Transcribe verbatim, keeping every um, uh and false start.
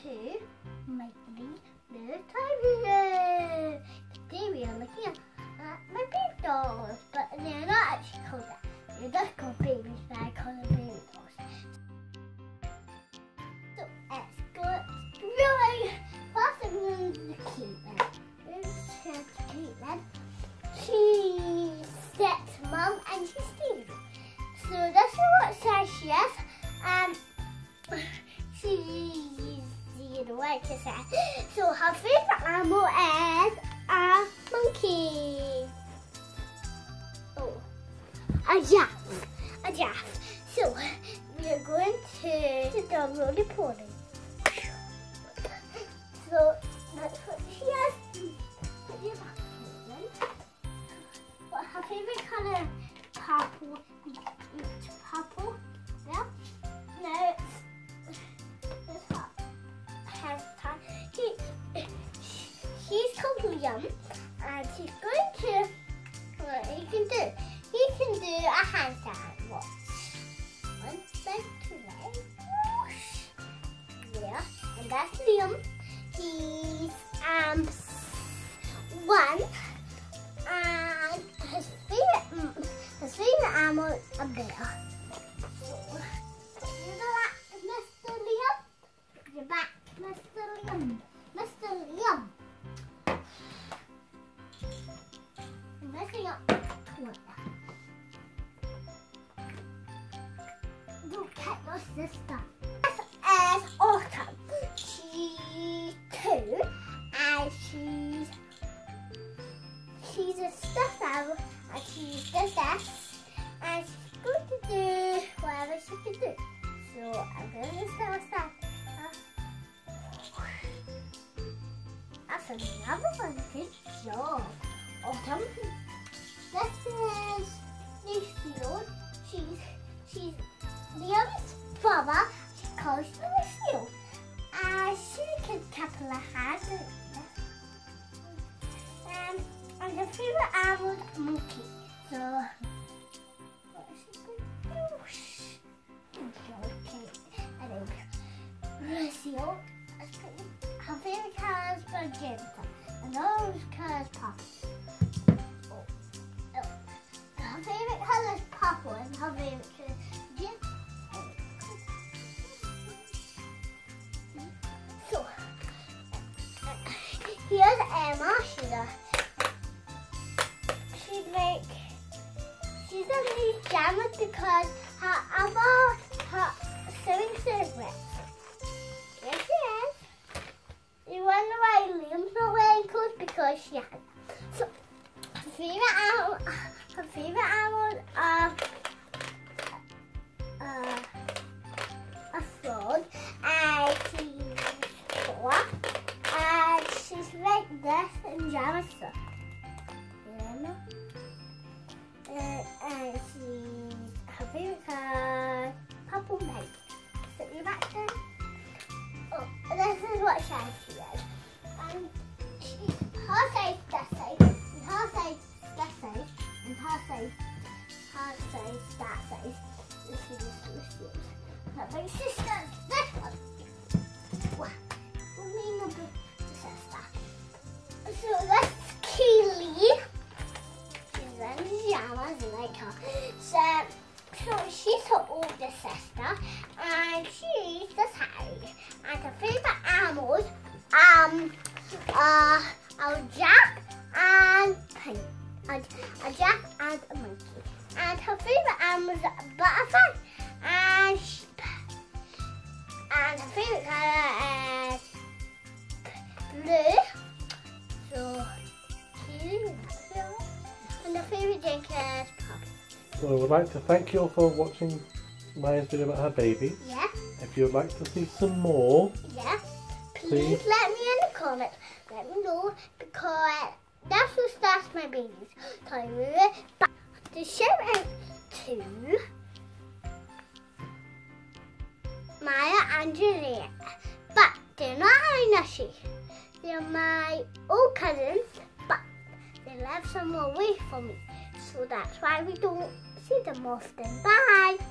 to Mileigh Moo Today we are looking at uh, my baby dolls, but they're not actually called that. They're just called babies, but I call them baby dolls. So let's go really first. I'm going to Caitlin. Here's Caitlin. She's six mum and she's Stevie. So this is what size she is. Um, she's you know what to say. So her favourite animal is a monkey. Oh, a giraffe. A giraffe. So we are going to sit down roly poly. So that's what she has. What her favourite colour? Purple. It's purple. Yeah. No, it's it's hot. Has time. He, he's called Liam, and he's going to. What he can do? He can do a handstand. Watch. One, leg, two legs. Whoosh. Yeah, and that's Liam. He's um one, and his favorite his favorite animal is a bear. So, you know that, Mister Liam? You're back, Mister Liam. Mister Liam. I'm messing up the toilet. Don't catch your sister. This is Autumn. She's two, and she's she's a stuffed animal, and she's just this, and she's going to do whatever she can do. So I'm going to start that. That's another one. Good job, Autumn. This is Lucille. She's she's Liam's brother. She calls her Lucille. Uh, she can couple her hands. Um, and her favourite animal is a monkey. So, what is she going to do? Anyway, Lucille, her favourite colour is magenta, and those colours purple. Oh, oh. Her favourite colour is purple, and her favourite colour is magenta. So, here's Emma. She's a, she's like, she's in these pajamas because her other, her sewing suit is wet. Here she is. You wonder why Liam's not wearing clothes? Because she has. So, her favourite animal, her favourite animals are uh, a frog, and she's four, and she's like this in Java stuff. Yeah. Uh, and she's her favourite colour purple and pink. Sit you back there. Oh, this is what size she is. And she, her size this size, and her size this size, and her size, her size that size. This is this is but my sister's this one. Wow. We mean a big sister. So that's Kaylee. She's in pajamas like her. So, so she's her older sister, and she's the side. And her favourite animals um are a jack and pink. And a jack and a monkey. And her favourite animals are a butterfly and sheep. And her favourite colour is blue. So cute. And her favourite drink is pop. So I would like to thank you all for watching Mai's video about her baby. Yeah. If you would like to see some more, yeah, please, please let me in the comments. Let me know, because that's what starts my babies. So I will back to shout out to Maya and Juliet. But they're not my nushi. They're my old cousins, but they live somewhere away from me. So that's why we don't see them often. Bye!